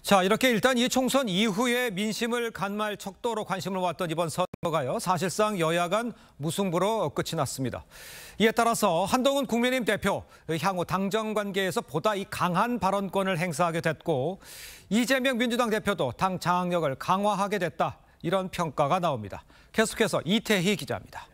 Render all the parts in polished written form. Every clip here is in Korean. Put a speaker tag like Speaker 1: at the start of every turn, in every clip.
Speaker 1: 자, 이렇게 일단 이 총선 이후에 민심을 간말 척도로 관심을 모았던 이번 선거가요. 사실상 여야 간 무승부로 끝이 났습니다. 이에 따라서 한동훈 국민의힘 대표 향후 당정 관계에서 보다 이 강한 발언권을 행사하게 됐고 이재명 민주당 대표도 당 장악력을 강화하게 됐다. 이런 평가가 나옵니다. 계속해서 이태희 기자입니다.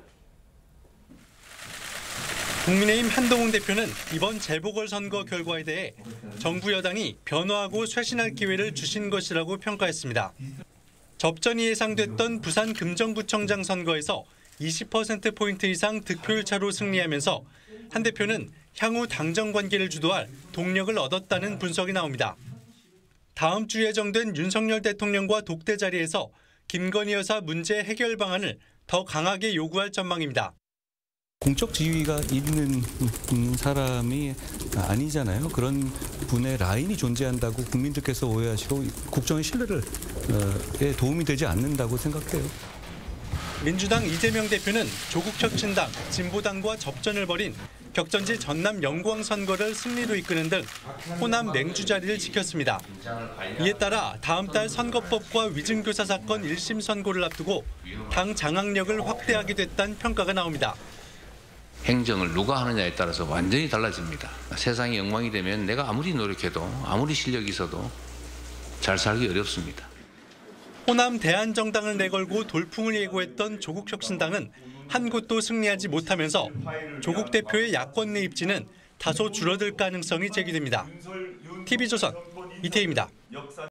Speaker 2: 국민의힘 한동훈 대표는 이번 재보궐선거 결과에 대해 정부 여당이 변화하고 쇄신할 기회를 주신 것이라고 평가했습니다. 접전이 예상됐던 부산 금정구청장 선거에서 20%포인트 이상 득표율 차로 승리하면서 한 대표는 향후 당정 관계를 주도할 동력을 얻었다는 분석이 나옵니다. 다음 주 예정된 윤석열 대통령과 독대 자리에서 김건희 여사 문제 해결 방안을 더 강하게 요구할 전망입니다.
Speaker 3: 공적 지위가 있는 사람이 아니잖아요. 그런 분의 라인이 존재한다고 국민들께서 오해하시고 국정의 신뢰에 도움이 되지 않는다고 생각해요.
Speaker 2: 민주당 이재명 대표는 조국혁신당, 진보당과 접전을 벌인 격전지 전남 영광 선거를 승리로 이끄는 등 호남 맹주 자리를 지켰습니다. 이에 따라 다음 달 선거법과 위증교사 사건 1심 선고를 앞두고 당 장악력을 확대하게 됐다는 평가가 나옵니다.
Speaker 4: 행정을 누가 하느냐에 따라서 완전히 달라집니다. 세상이 엉망이 되면 내가 아무리 노력해도 아무리 실력이 있어도 잘 살기 어렵습니다.
Speaker 2: 호남 대한정당을 내걸고 돌풍을 예고했던 조국혁신당은 한 곳도 승리하지 못하면서 조국 대표의 야권 내 입지는 다소 줄어들 가능성이 제기됩니다. TV조선 이태희입니다.